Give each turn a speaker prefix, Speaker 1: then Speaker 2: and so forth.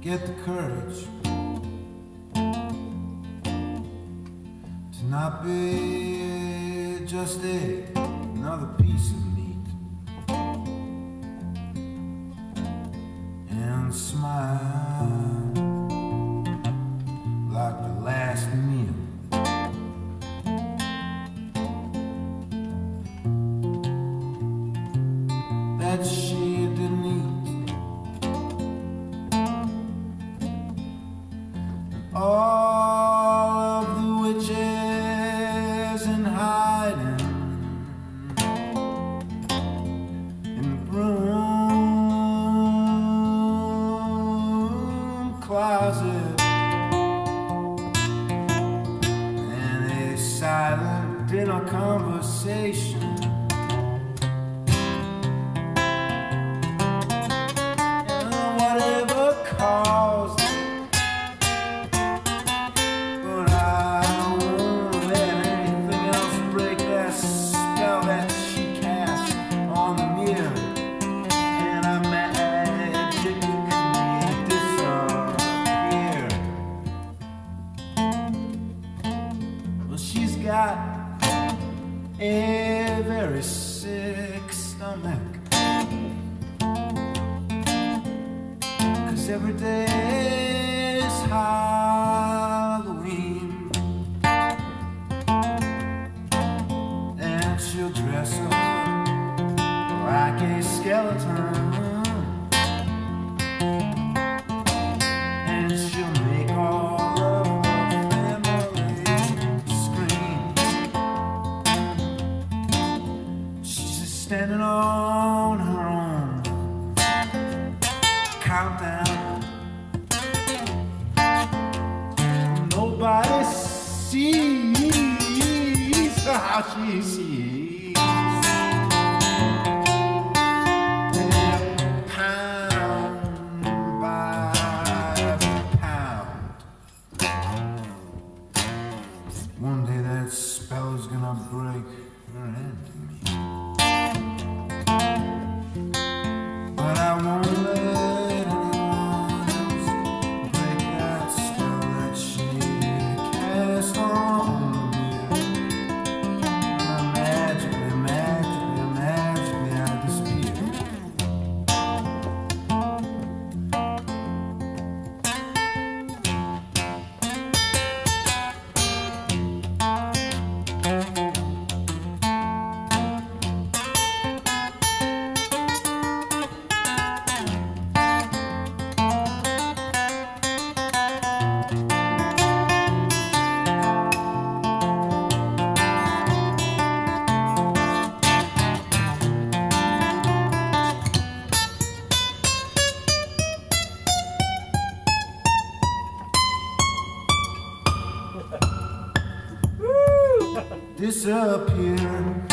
Speaker 1: get the courage to not be just another piece of meat, and smile like the last meal. That she didn't eat. And all of the witches in hiding in the broom closet, and a silent dinner conversation. Caused it. But I won't let anything else break that spell that she cast on the mirror, and I magically disappear. Well, she's got a very sick stomach. Every day is Halloween, and she'll dress up like a skeleton, and she'll make all of her family scream. She's just standing on her own countdown. Nobody sees how she sees. Pound by pound. One day that spell is gonna break her end to me. But I won't let anyone else break that spell that she cast on me. And magically I disappear. Disappear.